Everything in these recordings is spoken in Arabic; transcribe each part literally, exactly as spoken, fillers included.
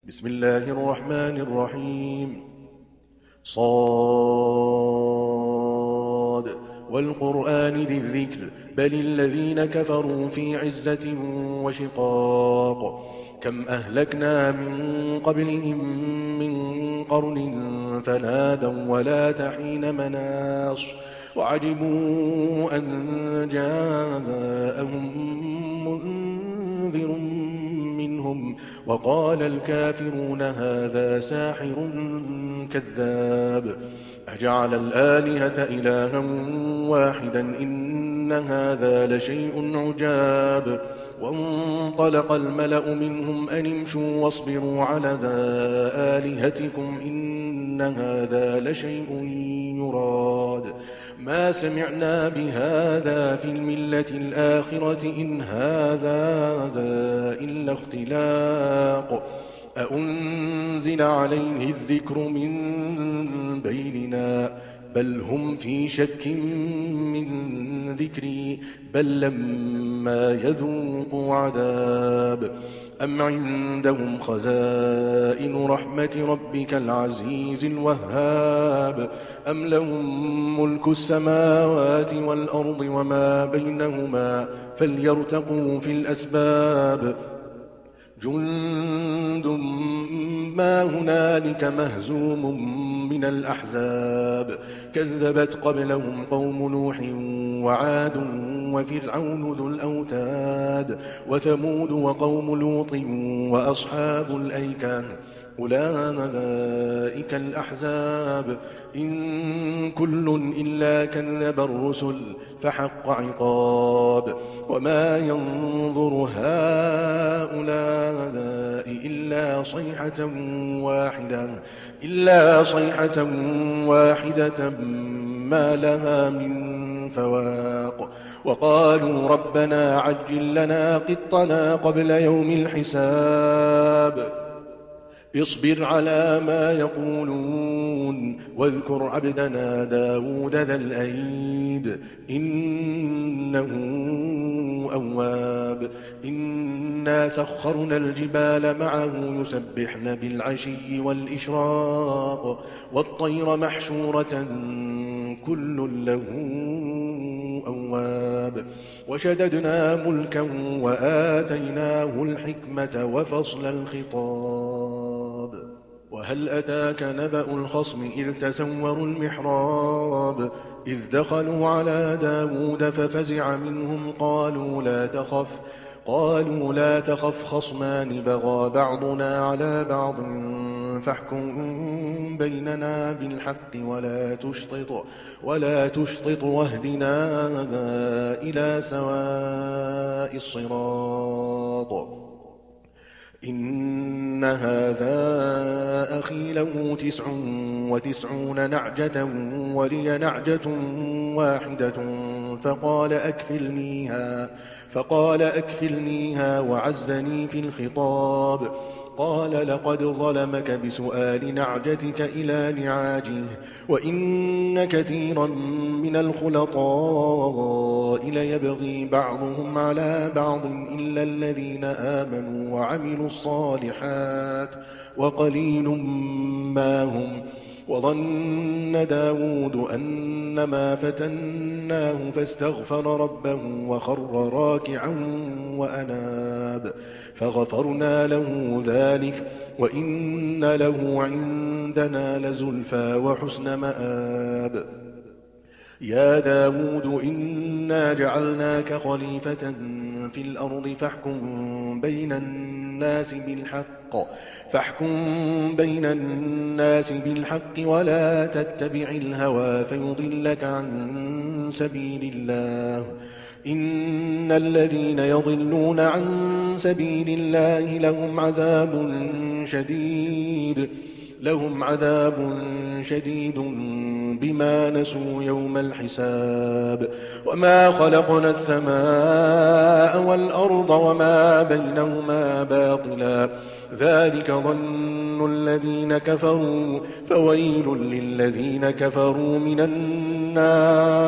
بسم الله الرحمن الرحيم. صاد والقرآن ذي الذكر بل الذين كفروا في عزة وشقاق. كم أهلكنا من قبلهم من قرن فنادوا ولا تحين مناص وعجبوا أن جاءهم منذر منهم وقال الكافرون هذا ساحر كذاب. أجعل الآلهة إلها واحدا إن هذا لشيء عجاب. وانطلق الملأ منهم أن امشوا واصبروا على آلهتكم إن هذا لشيء يراد. ما سمعنا بهذا في الملة الآخرة إن هذا إلا اختلاق. أأنزل عليه الذكر من بيننا بل هم في شك من ذكري بل لما يذوقوا عذاب. أم عندهم خزائن رحمة ربك العزيز الوهاب أم لهم ملك السماوات والأرض وما بينهما فليرتقوا في الأسباب. جند ما هنالك مهزوم من الأحزاب كذبت قبلهم قوم نوح وعاد وفرعون ذو الأوتاد وثمود وقوم لوط وأصحاب الأيكة أولئك الأحزاب. إن كل إلا كذب الرسل فحق عقاب. وما ينظر هؤلاء إلا صيحة واحدة إلا صيحة واحدة ما لها من فواق. وقالوا ربنا عجل لنا قطنا قبل يوم الحساب. اصبر على ما يقولون واذكر عبدنا داود ذا الأيد إنه أواب. إنا سخرنا الجبال معه يسبحن بالعشي والإشراق والطير محشورة كل له أواب. وشددنا ملكا وآتيناه الحكمة وفصل الخطاب. وهل أتاك نبأ الخصم إذ تسوروا المحراب إذ دخلوا على داود ففزع منهم قالوا لا تخف قالوا لا تخف خصمان بغى بعضنا على بعض فاحكم بيننا بالحق ولا تشطط ولا تشطط واهدنا إلى سواء الصراط. إن هذا أخي له تسع وتسعون نعجة ولي نعجة واحدة فقال أكفلنيها فقال أكفلنيها وعزني في الخطاب. قال لقد ظلمك بسؤال نعجتك إلى نعاجه وإن كثيرا من الخلطاء ليبغي بعضهم على بعض إلا الذين آمنوا وعملوا الصالحات وقليل ما هم. وظن داود أنما فتناه فاستغفر ربه وخر راكعا وأناب فغفرنا له ذلك وإن له عندنا لزلفى وحسن مآب. يا داود إنا جعلناك خليفة في الأرض فاحكم بين الناس بالحق فاحكم بين الناس بالحق ولا تتبع الهوى فيضلك عن سبيل الله. إن الذين يضلون عن سبيل الله لهم عذاب شديد لهم عذاب شديد بما نسوا يوم الحساب. وما خلقنا السماء والأرض وما بينهما باطلا ذلك ظن الذين كفروا فويل للذين كفروا من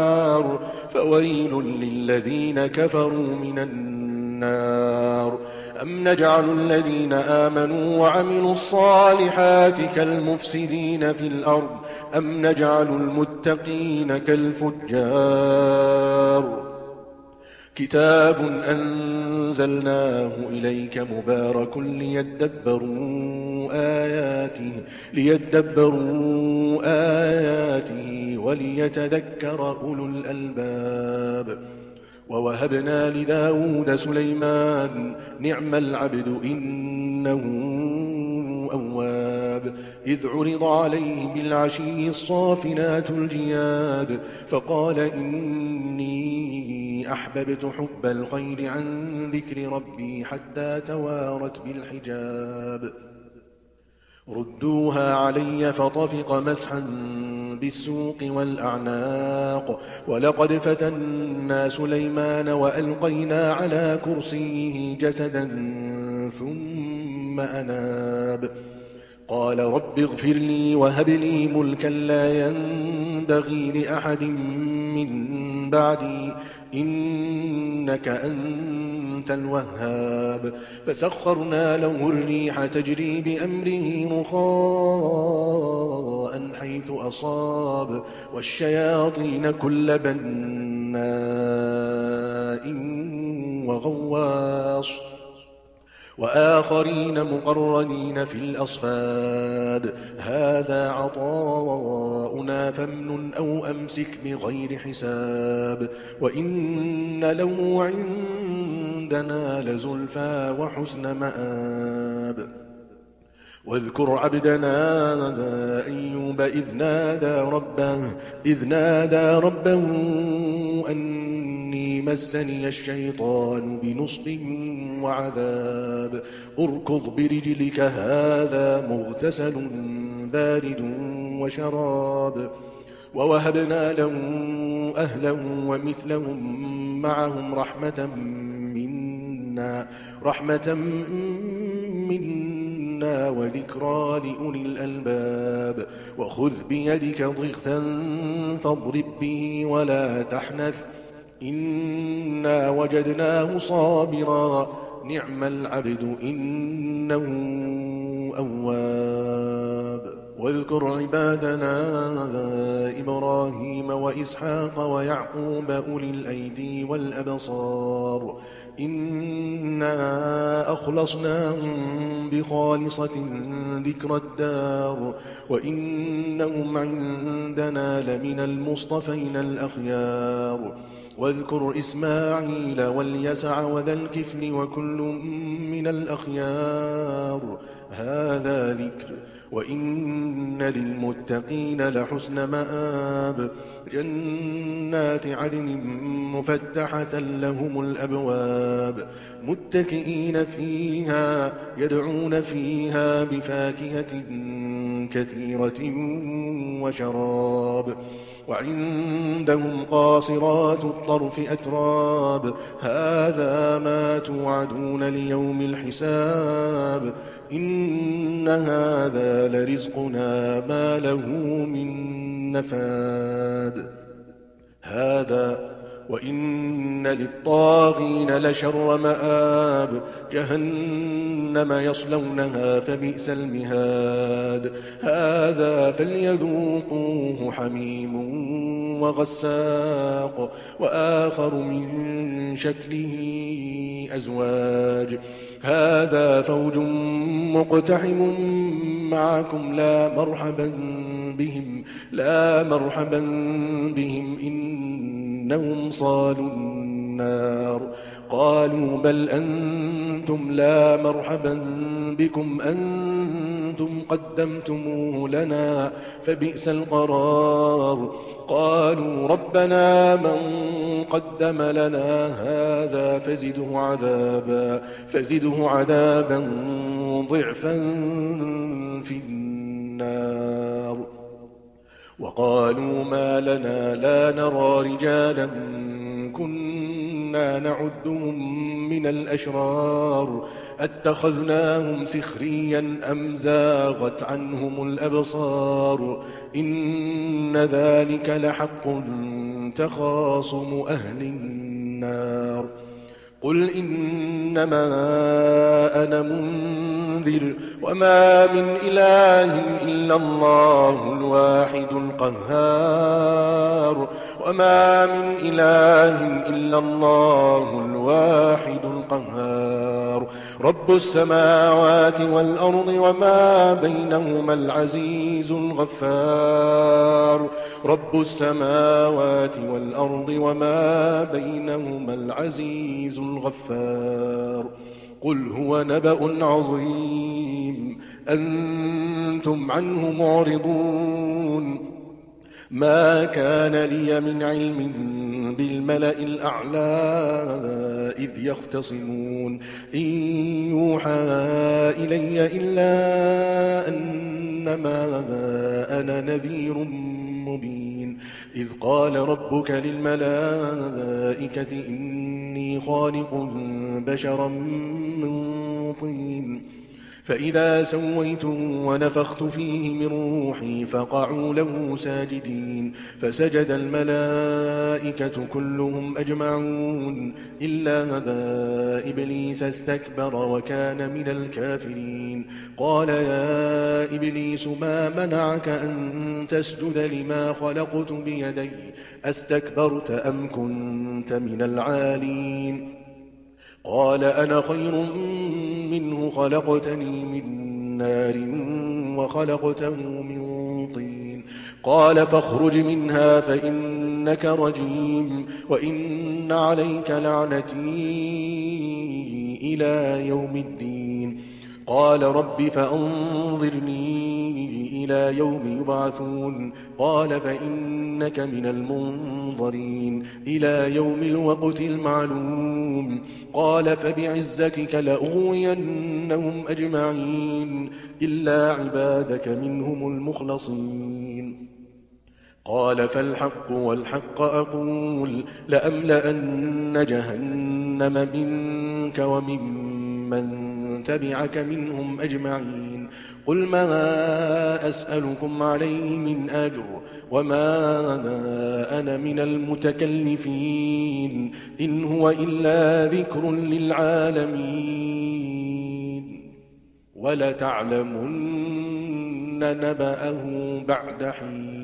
النار فويل للذين كفروا من النار. أم نجعل الذين آمنوا وعملوا الصالحات كالمفسدين في الأرض أم نجعل المتقين كالفجار كتاب أنزلناه إليك مبارك ليدبروا آياته ليدبروا آياته وليتذكر أولو الألباب ووهبنا لداود سليمان نعم العبد إنه أواب إذ عرض عليه بالعشي الصافنات الجياد فقال إني أحببت حب الخير عن ذكر ربي حتى توارت بالحجاب ردوها علي فطفق مسحا بالسوق والأعناق ولقد فتنا سليمان وألقينا على كرسيه جسدا ثم أناب قال رب اغفر لي وهب لي ملكا لا ينبغي لأحد من بعدي إنك أنت الوهاب فسخرنا له الريح تجري بأمره رخاء حيث أصاب والشياطين كل بناء وغواص وآخرين مقرنين في الأصفاد هذا عطاؤنا فامنن أو أمسك بغير حساب وإن له عندنا لزلفى وحسن مآب واذكر عبدنا أيوب إذ نادى ربه إذ نادى ربه أني مسني الشيطان بنصب وعذاب اركض برجلك هذا مغتسل بارد وشراب ووهبنا له أهلا ومثلهم معهم رحمة منا رحمة منا وذكرى لأولي الألباب وخذ بيدك ضغثا فاضرب به ولا تحنث إنا وجدناه صابرا نعم العبد إنه أواب واذكر عبادنا إبراهيم وإسحاق ويعقوب أولي الأيدي والأبصار إنا أخلصناهم بخالصة ذكر الدار وإنهم عندنا لمن المصطفين الأخيار واذكر إسماعيل واليسع وذا الكفل وكل من الأخيار هذا ذكر وإن للمتقين لحسن مآب جنات عدن مفتحة لهم الأبواب متكئين فيها يدعون فيها بفاكهة كثيرة وشراب وعندهم قاصرات الطرف أتراب هذا ما توعدون ليوم الحساب إن هذا لرزقنا ما له من نفاد هذا وإن للطاغين لشر مآب جهنم يصلونها فبئس المهاد هذا فليذوقوه حميم وغساق وآخر من شكله أزواج هذا فوج مقتحم معكم لا مرحبا بهم لا مرحبا بهم إنهم صالوا النار قالوا بل أنتم لا مرحبا بكم أنتم قدمتموه لنا فبئس القرار قالوا ربنا من قدم لنا هذا فزده عذابا فزده عذابا ضعفا في النار وقالوا ما لنا لا نرى رجالا كنا نعدهم من الأشرار أتخذناهم سخريا أم زاغت عنهم الأبصار إن ذلك لحق تخاصم أهل النار قل إنما أنا منذر وما من إله إلا الله الواحد القهار وما من إله إلا الله الواحد القهار رب السماوات والأرض وما بينهما العزيز الغفار رب السماوات والأرض وما بينهما العزيز الغفار قل هو نبأ عظيم أنتم عنه معرضون ما كان لي من علم بالملأ الأعلى إذ يختصمون إن يوحى إلي إلا أنما أنا نذير مبين إذ قال ربك للملائكة إني خالق بشرا من طين فإذا سويت ونفخت فيه من روحي فقعوا له ساجدين فسجد الملائكة كلهم أجمعون إلا هذا إبليس استكبر وكان من الكافرين قال يا إبليس ما منعك أن تسجد لما خلقت بيدي أستكبرت أم كنت من العالين قال أنا خير منه خلقتني من نار وخلقته من طين قال فاخرج منها فإنك رجيم وإن عليك لعنتي إلى يوم الدين قال رب فأنظرني إلى يوم يبعثون قال فإنك من المنظرين إلى يوم الوقت المعلوم قال فبعزتك لأغوينهم أجمعين إلا عبادك منهم المخلصين قال فالحق والحق أقول لأملأن جهنم منك وممن تبعك منهم أجمعين قل ما أسألكم عليه من أجر وما أنا من المتكلفين إن هو إلا ذكر للعالمين ولتعلمن نبأه بعد حين